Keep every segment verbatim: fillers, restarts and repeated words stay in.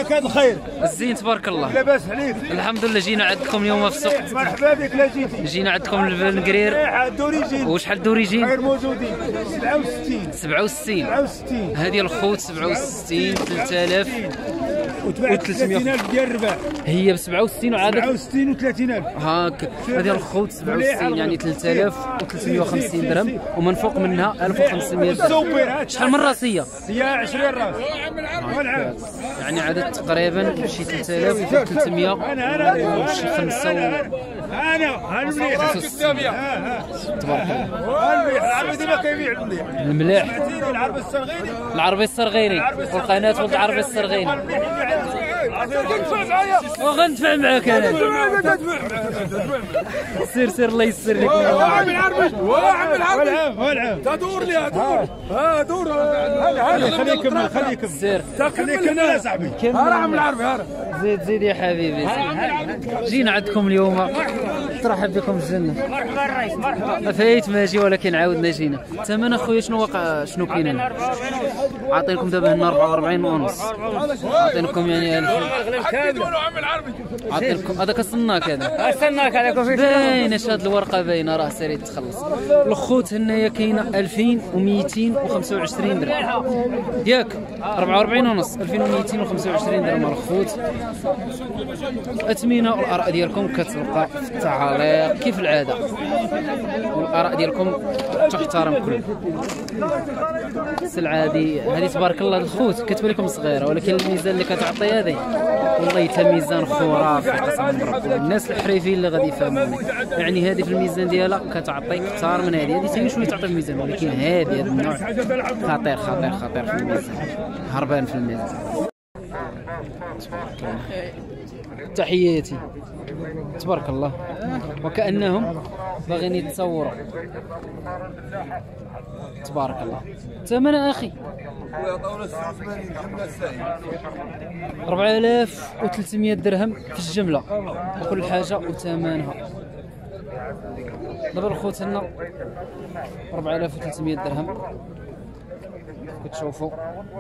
يعطيك هذا الخير. الزين تبارك الله. لاباس عليك؟ الحمد لله. جينا عندكم اليوم في السوق. مرحبا بك. لا جيتي. جينا عندكم النقرير. دوريجين. وشحال دوريجين؟ غير موجودين. سبعة وستين. سبعة وستين. سبعة وستين. هذه الخوت سبعة وستين. ثلاثة آلاف وتباعت ثلاثين ألف ديال الرباح. هي ب سبعة وستين وعادة سبعة وستين و ثلاثين ألف. هاك. هذه الخوت سبعة وستين يعني ثلاثة آلاف وثلاثمية وخمسين درهم، ومن فوق منها ألف وخمسمية درهم. شحال من راسيه؟ هي عشرين راس. يعني عدد تقريبا شي ثلاثة آلاف وثلاثمية وشي خمسة انا المليح تبارك الله. المليح العربي ديما كيبيع المليح. المليح. العربي الصغيري. العربي الصرغيري والقناه ولد العربي الصرغيري. وغندفع معاك انا. سير سير الله يسر لك. واعم العربي واعم العربي والعب تدور لي دور. ها دور. خليه يكمل خليه يكمل. سير خليه يكمل يا صاحبي. واعم العربي. زيد زيد يا حبيبي. جينا عندكم اليوم. ترحب بكم في الجنه. مرحبا الرئيس مرحبا. فايت ماشي ولكن عاودنا جينا. الثمن اخويا شنو وقع شنو كاين هنا؟ عاطينكم دابا هنا أربعة وأربعين ونص. عاطينكم يعني ألف. عاطينكم هذاك الصناك هذا. استناك عليكم في باينه هاد الورقه باينه راه سيري تخلص. الخوت هنايا كاينه ألفين ومئتين وخمسة وعشرين درهم ياك. أربعة وأربعين ونص ألفين ومئتين وخمسة وعشرين درهم الخوت. اثمنه والاراء ديالكم كتبقى في التعاليق كيف العاده، والاراء ديالكم تحترم كل. السلعه هذه هذه تبارك الله الخوت كتبان لكم صغيره، ولكن الميزان اللي كتعطي هذه والله حتى ميزان خرافي قسما بربي. الناس الحريفين اللي غادي يفهموني يعني هذه في الميزان ديالها كتعطي اكثر من هذه. هذه ثاني شويه تعطي الميزان، ولكن هذه هذا النوع خطير خطير خطير في الميزان، هربان في الميزان. تحياتي تبارك الله. وكأنهم باغيين يتصوروا تبارك الله. ثمن اخي أربعة آلاف وثلاثمية درهم في الجمله وكل حاجه وثمنها. دابا الخوت لنا أربعة آلاف وثلاثمية درهم كتشوفوا.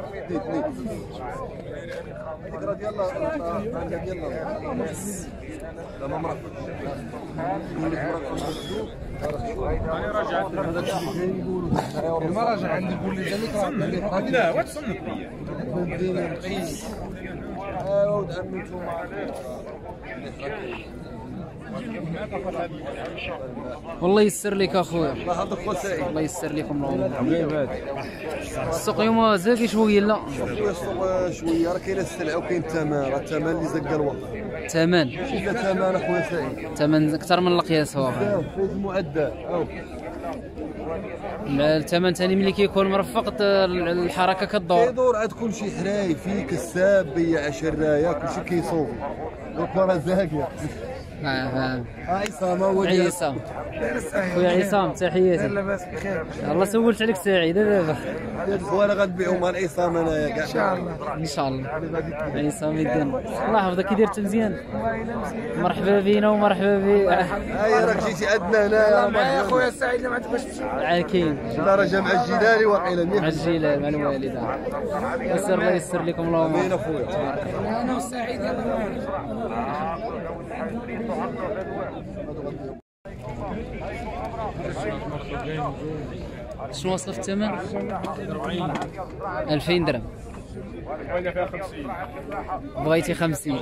المراجع عندي يقول لي ذلك لا وتصنف والله يسر لك اخويا. الله يسر لكم الامور. السوق اليوم زاكي شويه. لا السوق شويه راه كاين السلعه وكاين الثمن. راه الثمن اللي زق الوقت. ثمن شوف الثمن اخويا سعيد. ثمن اكثر من القياس. هو المعدل الثمن ثاني ملي كيكون مرفق الحركه كدور كيدور عاد كلشي حراي فيه كساب بيع شرايه كلشي كيصوفي. دوك راه زاكيه. اه فاهم. عصام هو عصام خويا عصام تحياتي. لاباس بخير. الله سولت عليك سعيده دابا. وانا غنبيعو مع العصام انايا كاع ان شاء الله ان شاء الله. عصام يدين الله يحفظك. كي داير مزيان؟ مرحبا بينا ومرحبا بي. هاي راك جيتي عندنا هنايا معايا خويا سعيد اللي ما عندك باش تمشي. عاكين لا راه جا مع الجيلاني واقيلا مع الجيلاني مع الوالده. يسر الله يسر لكم اللهم. بين اخويا انا وسعيد شنو وصل في الثمن؟ ألفين درهم. بغيتي خمسين.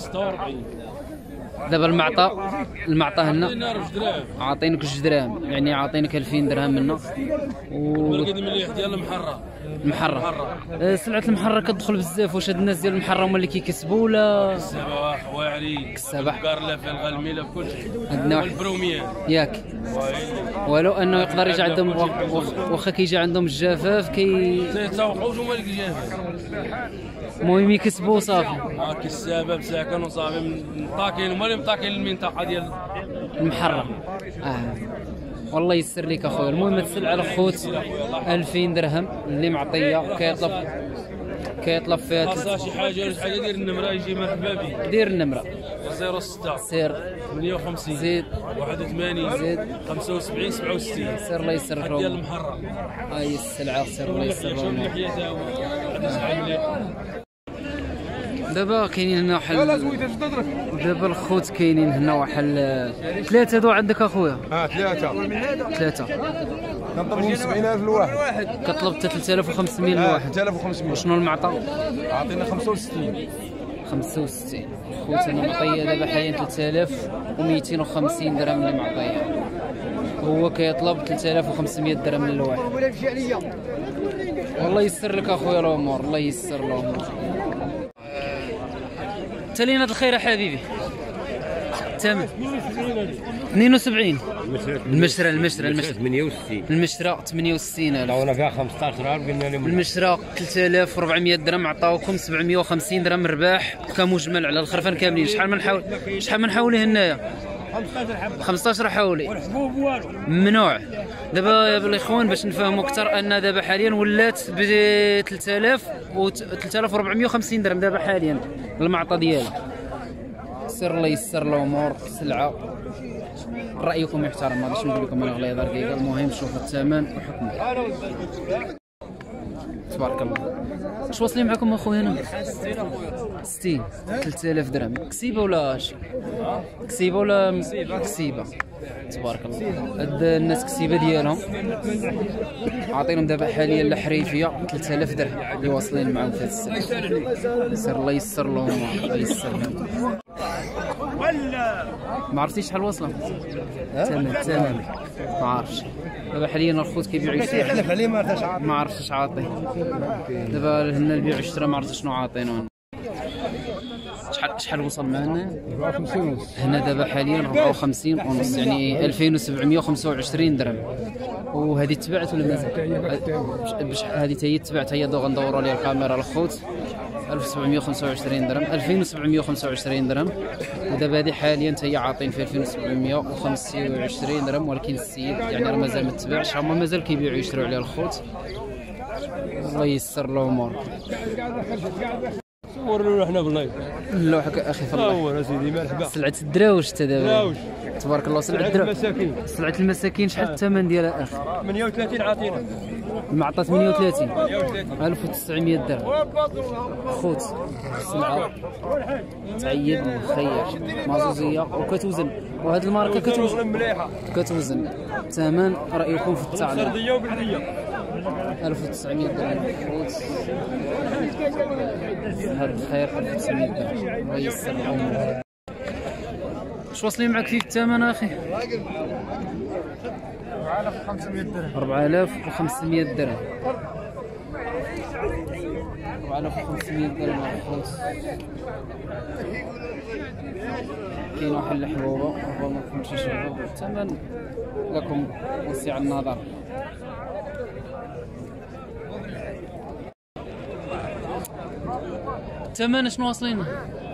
دابا المعطى المعطى هنا عاطينك جوج دراهم، يعني عاطينك ألفين درهم منا. والقد مليح ديال المحره. المحره سلعه المحره كتدخل بزاف. واش هاد الناس ديال المحره هما اللي كيكسبوا ولا السبع حواعري السبع كارلا في الغلميله بكلشي عندنا واحد البروميير ياك. ولو انه يقدر يجي عندهم واخا كيجي عندهم الجفاف كي تيتوقعوش هما اللي كيجافوا. المهم يكسبوا صافي. هاك السبب ساكن وصافي من طاكين هما اللي مطاكين المنطقه ديال المحره. اه والله يسر لك اخويا. المهم السلعه الخوت ألفين درهم اللي معطيه كيطلب كيطلب فيها خاصها شي حاجه ولا شي حاجه. دير النمره يجي مرحبا به. دير النمره صفر ستة سير ثمانية وخمسين زيد واحد وثمانين زيد خمسة وسبعين سبعة وستين. سير الله يسر لكم ديال المحره. هاي السلعه سير الله يسر شوف لكم. اللحيه تا هو هذا شحال مليح. دابا كاينين هنا واحد دابا الخوت كاينين هنا واحد ثلاثه هادو عندك اخويا؟ اه ثلاثه ثلاثه كنطلبهم سبعين ألف الواحد. كطلب حتى ثلاثة آلاف وخمسمية الواحد. ثلاثة آلاف وخمسمية. وشنو المعطى؟ عطينا خمسة وستين. خمسة وستين. خوتنا معطيه دابا حاليا ثلاثة آلاف ومئتين وخمسين درهم اللي معطيه. هو كيطلب ثلاثة آلاف وخمسمية درهم للواحد. والله يسر لك اخويا الامور، الله يسر الامور. تالينا الخير حبيبي. تمام. اثنين وسبعين. المشرى المشرى المشرى ثمانية وستين. المشرى ثمانية وستين ألف. عطاونا فيها خمسطاش درهم قلنا لهم المشرى ثلاثة آلاف وأربعمية درهم عطاوكم سبعمية وخمسين درهم رباح كمجمل على الخرفان كاملين. شحال من حول شحال من حولي هنايا؟ خمسطاش حولي. ممنوع. دابا يا الاخوان باش نفهموا اكثر ان دابا حاليا ولات ب ثلاثة آلاف و ثلاثة آلاف وأربعمية وخمسين درهم دابا حاليا المعطى ديالها. سر الله يسر الامور. سلعه رايكم يحترم، ما غاديش نقول لكم انا غليظ دقيقه. المهم شوفوا الثمن وحكموا. تبارك الله. اش واصلين معكم اخويا هنا؟ ستين. ثلاثة آلاف درهم كسيبه ولا شي؟ كسيبه ولا كسيبه؟ تبارك الله. هاد الناس كسيبه ديالهم عاطينهم دابا حاليا الحريفيه ثلاثة آلاف درهم اللي واصلين معاهم في هاد السنه. سير الله يسر لهم، الله يسر لهم. ما عرفتيش شحال واصله؟ تمام تمام ما عرفتش. دابا حاليا الخوت كيبيعوا يشري. حلف عليه ما عرفتش عاطي. ما عرفتش اش عاطي. دابا هنا البيع والشراء ما عرفتش شنو عاطينو. شحال شحال وصل معنا؟ أربعة وخمسين ونص. هنا دابا حاليا أربعة وخمسين ونص، يعني ألفين وسبعمية وخمسة وعشرين درهم. وهذه تبعت ولا مازال؟ باش هذه حتى هي تبعت، هي دوغا ندوروا عليها الكاميرا الخوت. ألف وسبعمية وخمسة وعشرين درهم، ألفين وسبعمية وخمسة وعشرين درهم. ودابا هذه حاليا حتى هي عاطين في ألفين وسبعمية وخمسة وعشرين درهم، ولكن السيد يعني راه مازال ما تباعش، هما مازال كيبيعوا يشريو عليها الخوت. الله يسر الامور. صوروا حنا بالله. اللوحك اخي في الله. صور اسيدي مرحبا. سلعة الدراوش حتى دابا. دراوش. تبارك الله. سلعة الدراوش. المساكين. سلعة المساكين شحال الثمن ديالها اخي؟ ثمانية وثلاثين عاطينا. المعطى ثمانية وثلاثين. ألف وتسعمية درهم. خوت سلعة تعيب مخير مازوزية وكتوزن، وهاد الماركة كتوزن مليحة. كتوزن. ثمن رأيكم في التعليق. سردية وبلدية. ألف وتسعمية درهم خوت. هاد الخير ألف وتسعمية درهم. الله يسر الأمور. اش واصلين معك فيه الثمن اخي؟ أربعة آلاف وخمسمية درهم. أربعة آلاف وخمسمية درهم. أربعة آلاف وخمسمية درهم الخوت. كاين واحد الحبوبه ربما ما تكونش شباب، الثمن لكم وسع النظر. الثمن شنو واصلين؟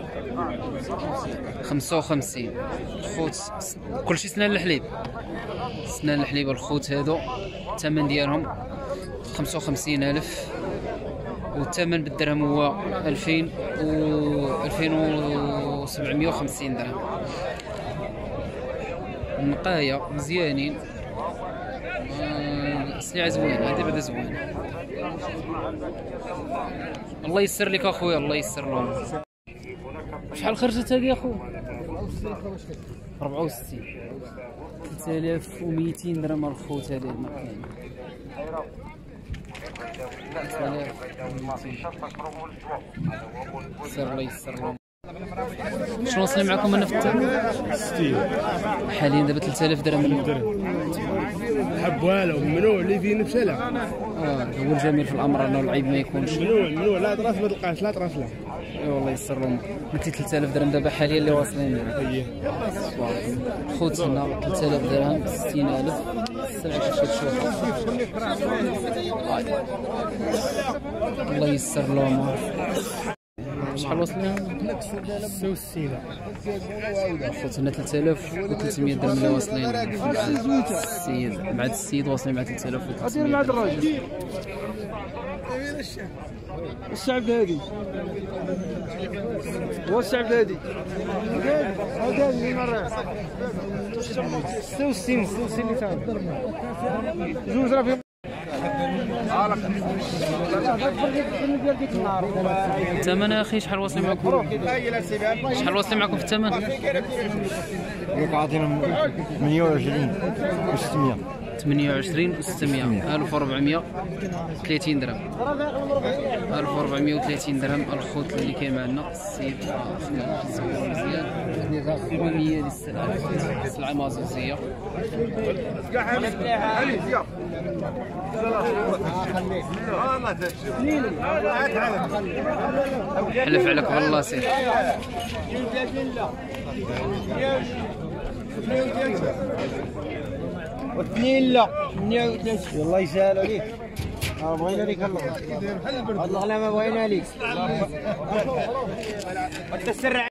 خمسة وخمسين. الخوت كلشي سنان الحليب، سنان الحليب الخوت هادو الثمن ديالهم خمسة وخمسين ألف، والثمن بالدرهم هو ألفين و ألفين وسبعمية وخمسين درهم. النقايا مزيانين، السلعة زوينة، هادي بعدا زوينة. الله يسر لك اخويا، الله يسر لهم. شحال خرجت هادي اخو؟ أربعة وستين. ثلاثة آلاف ومئتين درهم الخوت هادي الماكينة. ثلاثة آلاف ومئتين. سير الله يسر لهم. شنو واصلين معكم هنا في الثمن؟ ستين. حاليا دابا ثلاثة آلاف درهم. حب والو ممنوع اللي فيه نفسه. اه هو الجميل في الامر انه العيب ما يكونش. ممنوع ممنوع لا طراف ما تلقاش لا طراف لا. اي والله يسر لهم. قلتي ثلاثة آلاف درهم دابا حاليا اللي واصلين معاه. اييه. خوت هنا ثلاثة آلاف درهم، ستين ألف. السلعة كيفاش كتشوفوا. الله يسر لهم. شحال واصلين؟ ستة وستين. خوت هنا ثلاثة آلاف وثلاثمية درهم اللي واصلين مع السيد، مع السيد واصلين مع ثلاثة آلاف وثلاثمية درهم. الشعب هادي هو الشعب هادي هذا اللي مرة ستة وستين ستة وستين اللي تاع جوج راه الثمن اخي شحال واصل معكم؟ شحال واصل معكم في الثمن؟ ياك عاطينا ثمانية وعشرين وستمية. ثمانية وعشرين وستمية، ألف وأربعمية وثلاثين درهم. ألف وأربعمية وثلاثين درهم الخوت اللي كاين معنا السيد مزيان. خوانية ديال السلعة، السلعة مازوزية. حلف عليك بالله سير. واثنين لا ثمانية وثلاثين. والله يسهل عليك. اه بغينا ليك الله. والله لا ما بغينا ليك.